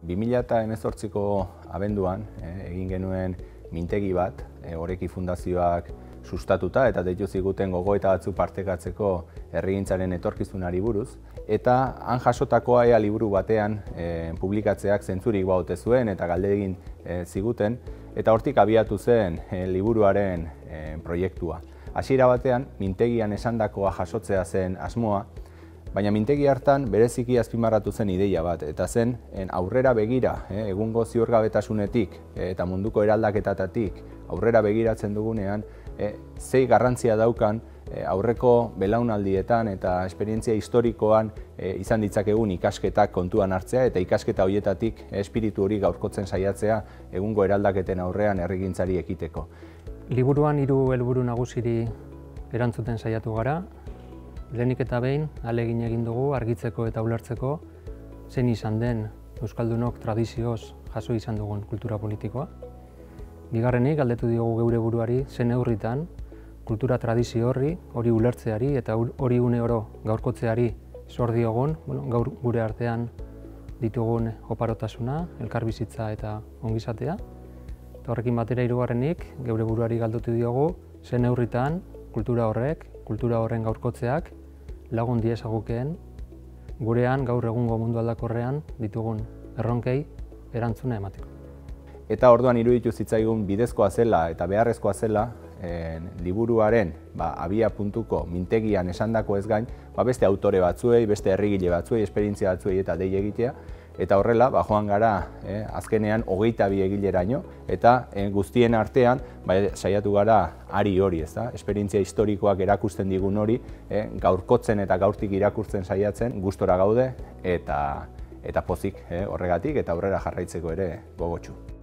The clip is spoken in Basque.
2018ko abenduan egin genuen mintegi bat, Oreki Fundazioak sustatuta eta deitu ziguten gogoeta batzuk partekatzeko herrigintzaren etorkizunari buruz, eta han jasotakoa liburu batean publikatzeak zentzurik baute zuen eta galde egin ziguten, eta hortik abiatu zen liburuaren proiektua. Hasiera batean, mintegian esandakoa jasotzea zen asmoa, baina mintegi hartan bereziki azpimarratu zen ideia bat, eta zen aurrera begira, egungo ziurgabetasunetik eta munduko eraldaketatatik aurrera begiratzen dugunean, zei garrantzia daukan aurreko belaunaldietan eta esperientzia historikoan izan ditzakegun ikasketak kontuan hartzea eta ikasketa horietatik espiritu hori gaurkotzen saiatzea egungo eraldaketen aurrean herrigintzari ekiteko. Liburuan 3 helburu nagusiri erantzuten saiatu gara. Lehenik eta behin, ahalegin egin dugu argitzeko eta ulertzeko zein izan den euskaldunok tradizioz jaso izan dugun kultura politikoa. Bigarrenik, galdetu diogu geure buruari zen neurritan kultura tradizio hori ulertzeari eta hori une oro gaurkotzeari zor diogun, gaur gure artean ditugun oparotasuna, elkarbizitza eta ongizatea. Eta horrekin batera hirugarrenik, geure buruari galdetu diogu zen neurritan kultura horren gaurkotzeak lagun diezagukeen gurean gaur egungo mundu aldakorrean ditugun erronkei erantzuna emateko. Eta orduan iruditu zitzaigun bidezkoa zela eta beharrezkoa zela liburuaren abia puntuko mintegian esandako ez gain, beste autore batzuei, beste herrigile batzuei, esperientzia batzuei eta dei egitea, eta horrela joan gara azkenean 22 egileraino, eta guztien artean saiatu gara ari hori, esperientzia historikoak erakusten digun hori, gaurkotzen eta gaurtik irakurtzen saiatzen, gustora gaude eta pozik horregatik eta aurrera jarraitzeko ere gogotsu.